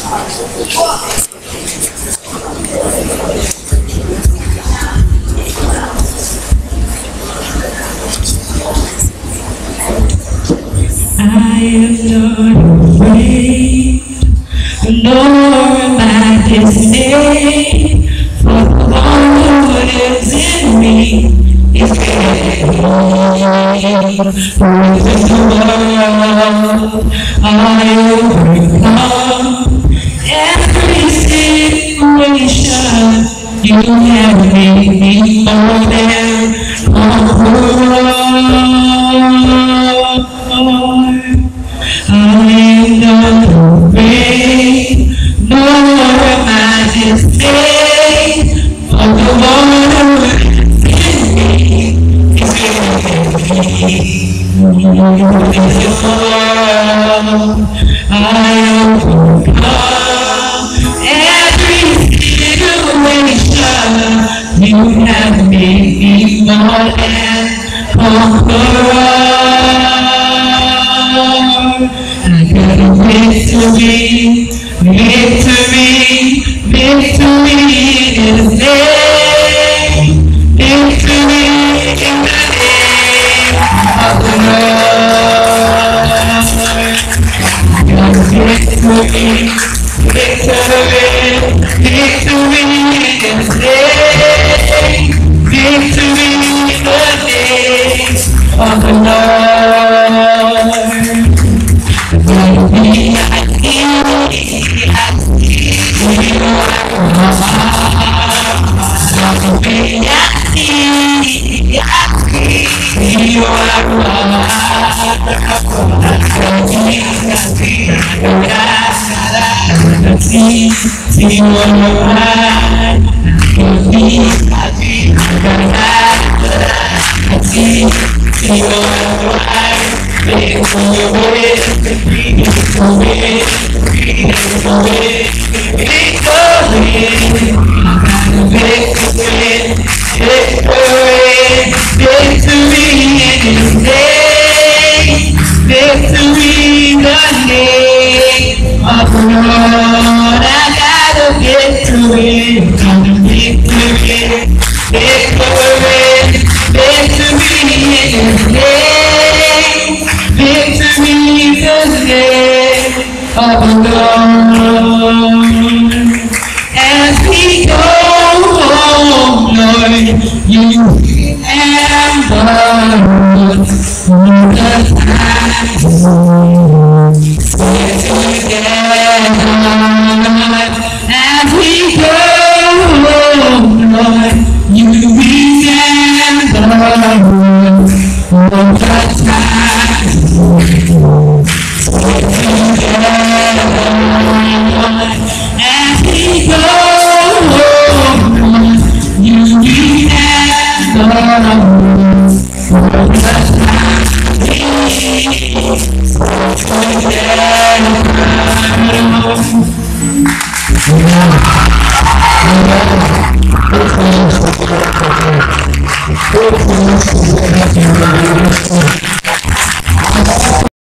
I am not afraid, nor am I dismayed, for the one who lives in me is greater than the world. I overcome every situation. You have made me more than conqueror. I am not afraid, nor am I dismayed, for the one who is in me is greater than the world. I overcome every situation. You have made me more than conqueror. I got a victory, victory, victory in His name, victory in the name of the Lord. I got a victory, victory, victory in His name, victory in the name of the Lord. As we go home, Lord, you remember the times we're together. As we go home, Lord, you remember the times we're together. As we go home, you remember the times we spent together.